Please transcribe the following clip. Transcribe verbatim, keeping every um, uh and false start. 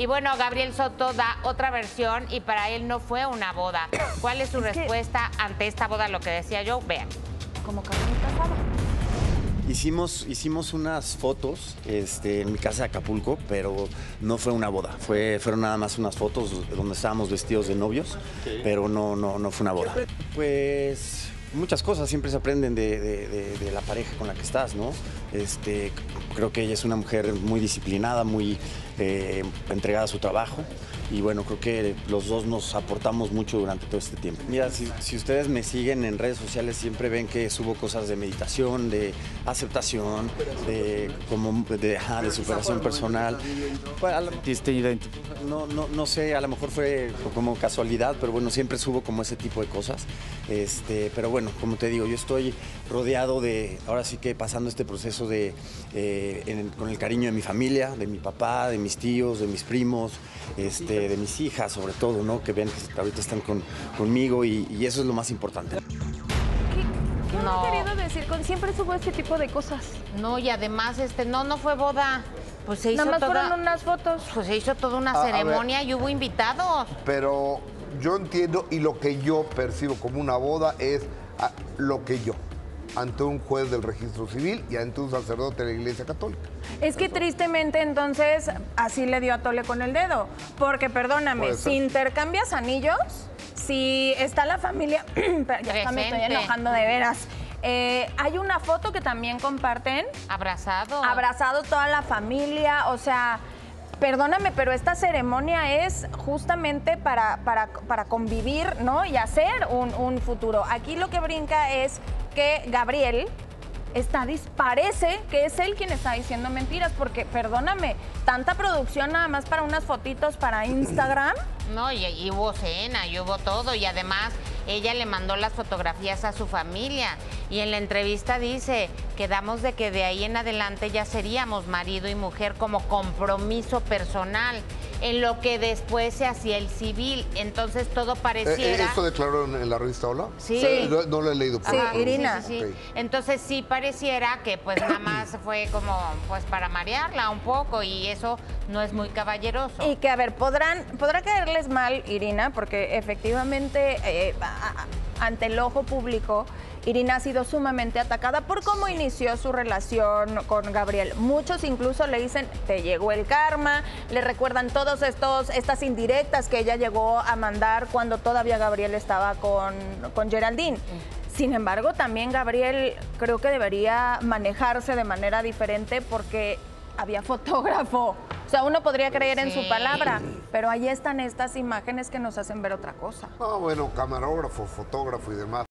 Y bueno, Gabriel Soto da otra versión y para él no fue una boda. ¿Cuál es su Es que- respuesta ante esta boda? Lo que decía yo, vean. Como carnita asada. Hicimos, hicimos unas fotos este, en mi casa de Acapulco, pero no fue una boda. Fue, fueron nada más unas fotos donde estábamos vestidos de novios, pero no, no, no fue una boda. Pues muchas cosas siempre se aprenden de, de- de- de la pareja con la que estás, ¿no? Este, creo que ella es una mujer muy disciplinada, muy eh, entregada a su trabajo. Y bueno, creo que los dos nos aportamos mucho durante todo este tiempo. Mira, si, si ustedes me siguen en redes sociales, siempre ven que subo cosas de meditación, de aceptación, de, como, de, ajá, de superación personal. Pues, a la- no, no, no sé, a lo mejor fue como casualidad, pero bueno, siempre subo como ese tipo de cosas. Este, pero bueno, como te digo, yo estoy rodeado de, ahora sí que pasando este proceso de, eh, en el- con el cariño de mi familia, de mi papá, de mis tíos, de mis primos, este, de mis hijas sobre todo, ¿no? Que ven que ahorita están con, conmigo y, y eso es lo más importante. ¿Qué, qué No. han querido decir con siempre subo este tipo de cosas? No, y además, este, no, no fue boda. Pues se hizo Nada más toda, fueron unas fotos. pues se hizo toda una A- a ceremonia y hubo invitados. Pero yo entiendo y lo que yo percibo como una boda es ah, lo que yo, ante un juez del registro civil y ante un sacerdote de la Iglesia Católica. Es que tristemente entonces así le dio a tole con el dedo. Porque perdóname, Puede ser. si intercambias anillos, si está la familia, pero ya hasta me estoy Presente. enojando de veras. Eh, hay una foto que también comparten, Abrazado. abrazados toda la familia, o sea, perdóname, pero esta ceremonia es justamente para, para, para convivir, ¿no? Y hacer un, un futuro. Aquí lo que brinca es que Gabriel está, dis- parece que es él quien está diciendo mentiras, porque, perdóname, tanta producción nada más para unas fotitos para Instagram. No, y, y hubo cena, y hubo todo, y además ella le mandó las fotografías a su familia. Y en la entrevista dice, quedamos de que de ahí en adelante ya seríamos marido y mujer como compromiso personal, en lo que después se hacía el civil. Entonces todo Eh, pareciera... ¿Esto declaró en, en la revista Hola? Sí. Eh, No, no lo he leído. Sí, pero- Irina. Sí, sí, sí. Ok. Entonces sí pareciera que pues nada más fue como pues para marearla un poco y eso no es muy caballeroso. Y que, a ver, podrán, podrá caerles mal, Irina, porque efectivamente, eh, a- a- ante el ojo público, Irina ha sido sumamente atacada por cómo inició su relación con Gabriel. Muchos incluso le dicen, te llegó el karma, le recuerdan todos estos estas indirectas que ella llegó a mandar cuando todavía Gabriel estaba con, con Geraldine. Sin embargo, también Gabriel creo que debería manejarse de manera diferente porque había fotógrafo. O sea, uno podría creer en su Sí. palabra, pero ahí están estas imágenes que nos hacen ver otra cosa. Ah, bueno, camarógrafo, fotógrafo y demás.